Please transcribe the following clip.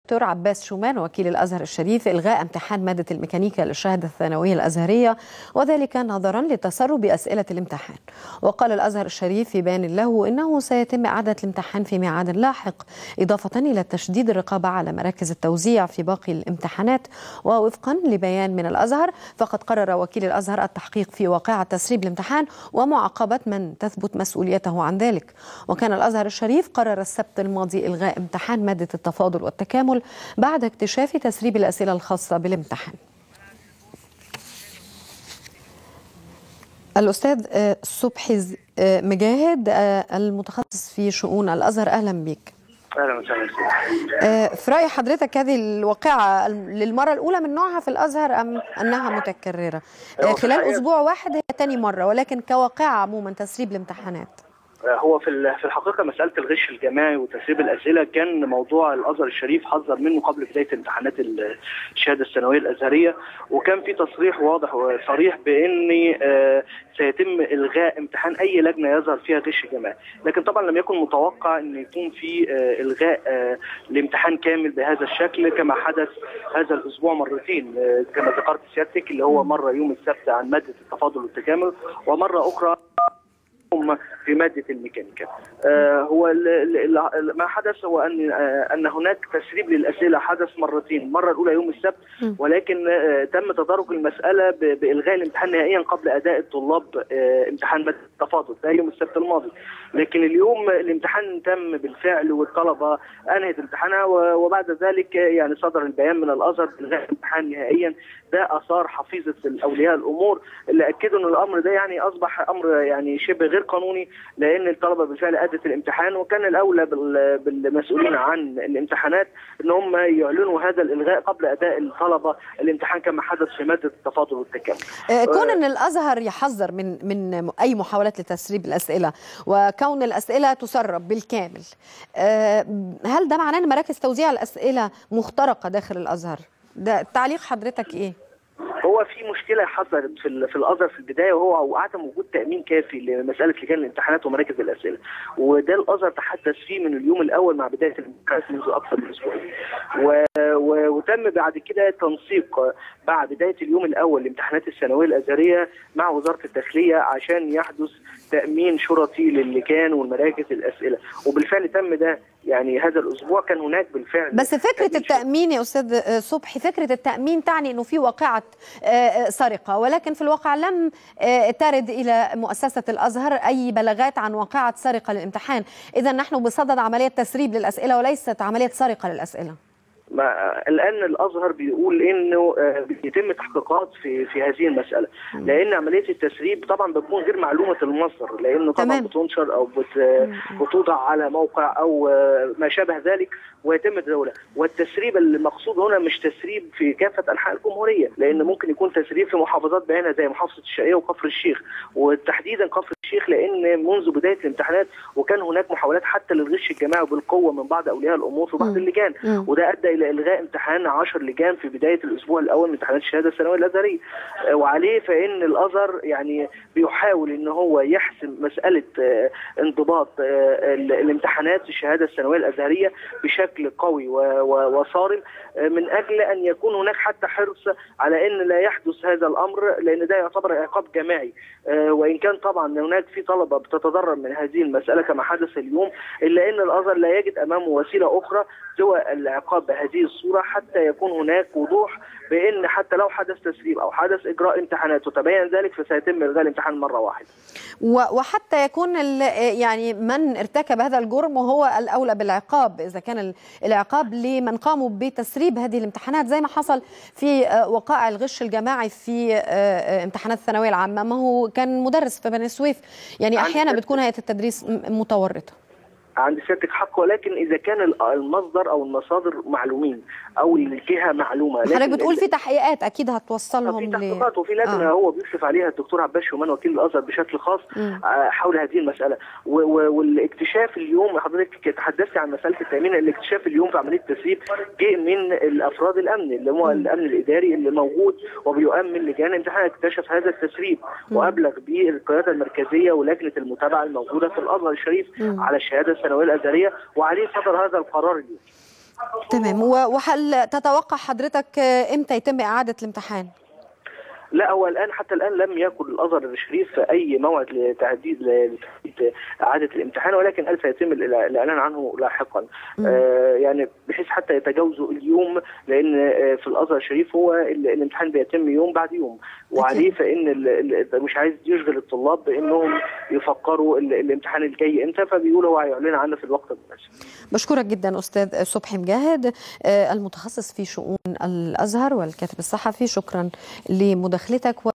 دكتور عباس شومان وكيل الأزهر الشريف إلغاء امتحان مادة الميكانيكا للشهادة الثانوية الأزهرية، وذلك نظرا لتسرب أسئلة الامتحان. وقال الأزهر الشريف في بيان له إنه سيتم إعادة الامتحان في ميعاد لاحق، إضافة إلى تشديد الرقابة على مراكز التوزيع في باقي الامتحانات. ووفقا لبيان من الأزهر، فقد قرر وكيل الأزهر التحقيق في واقعة تسريب الامتحان ومعاقبة من تثبت مسؤوليته عن ذلك. وكان الأزهر الشريف قرر السبت الماضي إلغاء امتحان مادة التفاضل والتكامل بعد اكتشاف تسريب الأسئلة الخاصة بالامتحان. الأستاذ صبحي مجاهد المتخصص في شؤون الأزهر، أهلا بك. اهلا وسهلا. في رأي حضرتك هذه الواقعة للمرة الأولى من نوعها في الأزهر أم أنها متكررة؟ خلال أسبوع واحد هي ثاني مرة، ولكن كواقعة عموما تسريب الامتحانات. هو في الحقيقه مساله الغش الجماعي وتسريب الاسئله كان موضوع الازهر الشريف حذر منه قبل بدايه امتحانات الشهاده الثانويه الازهريه، وكان في تصريح واضح وصريح بان سيتم الغاء امتحان اي لجنه يظهر فيها غش جماعي، لكن طبعا لم يكن متوقع ان يكون في الغاء الامتحان كامل بهذا الشكل كما حدث هذا الاسبوع مرتين، كما ذكرت سيادتك، اللي هو مره يوم السبت عن ماده التفاضل والتكامل، ومره اخرى في مادة الميكانيكا. هو ما حدث هو أن هناك تسريب للأسئلة حدث مرتين، المرة الأولى يوم السبت، ولكن تم تدارك المسألة بإلغاء الامتحان نهائيا قبل أداء الطلاب امتحان مادة التفاضل ده يوم السبت الماضي. لكن اليوم الامتحان تم بالفعل والطلبة أنهت امتحانها، وبعد ذلك يعني صدر البيان من الأزهر بإلغاء الامتحان نهائيا. ده أثار حفيظة أولياء الأمور اللي أكدوا أن الأمر ده يعني أصبح أمر يعني شبه غير قانوني، لأن الطلبة بالفعل أدت الامتحان، وكان الأولى بالمسؤولين عن الامتحانات أن هم يعلنوا هذا الإلغاء قبل أداء الطلبة الامتحان كما حدث في مادة التفاضل والتكامل. كون أن الأزهر يحذر من أي محاولات لتسريب الأسئلة، وكون الأسئلة تسرب بالكامل، هل ده معناه أن مراكز توزيع الأسئلة مخترقة داخل الأزهر؟ ده تعليق حضرتك إيه؟ هو في مشكله حصلت في الازهر في البدايه، وهو عدم وجود تامين كافي لمساله لجان الامتحانات ومراكز الاسئله، وده الازهر تحدث فيه من اليوم الاول مع بدايه الامتحانات منذ اكثر من اسبوع، وتم بعد كده تنسيق بعد بدايه اليوم الاول لامتحانات الثانويه الازهريه مع وزاره الداخليه عشان يحدث تامين شرطي للجان والمراكز الاسئله، وبالفعل تم ده يعني هذا الاسبوع. كان هناك بالفعل بس فكره التامين يا استاذ صبحي، فكره التامين تعني انه في واقعه سرقه، ولكن في الواقع لم ترد الى مؤسسه الازهر اي بلاغات عن واقعه سرقه للامتحان. اذا نحن بصدد عمليه تسريب للاسئله وليست عمليه سرقه للاسئله. الآن الأزهر بيقول إنه بيتم تحقيقات في هذه المسألة، لأن عملية التسريب طبعا بتكون غير معلومة المصدر، لأنه طبعا بتنشر أو بتوضع على موقع أو ما شابه ذلك ويتم تداولها. والتسريب المقصود هنا مش تسريب في كافة أنحاء الجمهورية، لأن ممكن يكون تسريب في محافظات بعينها زي محافظة الشرقية وكفر الشيخ، وتحديدا كفر الشيخ لأن منذ بداية الامتحانات وكان هناك محاولات حتى للغش الجماعي بالقوة من بعض أولياء الأمور في بعض اللجان، وده أدى إلى إلغاء امتحان 10 لجان في بداية الأسبوع الأول من امتحانات الشهادة الثانوية الأزهرية. وعليه فإن الأزهر يعني بيحاول إن هو يحسم مسألة انضباط الامتحانات في الشهادة الثانوية الأزهرية بشكل قوي وصارم، من أجل أن يكون هناك حتى حرص على أن لا يحدث هذا الأمر، لأن ده يعتبر عقاب جماعي. وإن كان طبعا هناك في طلبة بتتضرر من هذه المسألة كما حدث اليوم، إلا أن الأزهر لا يجد أمامه وسيلة أخرى سوى العقاب بهذه الصورة حتى يكون هناك وضوح بأن حتى لو حدث تسريب أو حدث إجراء امتحانات وتبين ذلك فسيتم إلغاء الامتحان مرة واحدة. وحتى يكون يعني من ارتكب هذا الجرم وهو الأولى بالعقاب، إذا كان العقاب لمن قاموا بتسريب هذه الامتحانات زي ما حصل في وقائع الغش الجماعي في امتحانات الثانوية العامة. ما هو كان مدرس في بني سويف، يعني أحيانا بتكون هيئة التدريس متورطة. عند سيادتك حق، ولكن اذا كان المصدر او المصادر معلومين او الجهه معلومه. حضرتك بتقول في تحقيقات اكيد هتوصلهم في تحقيقات وفي لجنه هو بيشرف عليها الدكتور عباس شومان وكيل الازهر بشكل خاص حول هذه المساله. والاكتشاف اليوم حضرتك تحدثتي عن مساله التامين، الاكتشاف اليوم في عمليه التسريب جاء من الافراد الامن اللي هو الامن الاداري اللي موجود وبيؤمن لجان الامتحان، اكتشف هذا التسريب وابلغ به القياده المركزيه ولجنه المتابعه الموجوده في الازهر الشريف على الشهاده الثانويه الازهريه، وعليه صدر هذا القرار اليوم. تمام. وهل تتوقع حضرتك امتى يتم إعادة الامتحان؟ لا، هو حتى الان لم يكن الازهر الشريف اي موعد لتحديد اعاده الامتحان، ولكن سيتم الاعلان عنه لاحقا. يعني بحيث حتى يتجاوزوا اليوم، لان في الازهر الشريف هو الامتحان بيتم يوم بعد يوم، وعليه فان مش عايز يشغل الطلاب بانهم يفكروا الامتحان الجاي امتى، فبيقول هو هيعلن عنه في الوقت المناسب. بشكرك جدا استاذ صبحي مجاهد المتخصص في شؤون الازهر والكاتب الصحفي، شكرا لمداخلتك.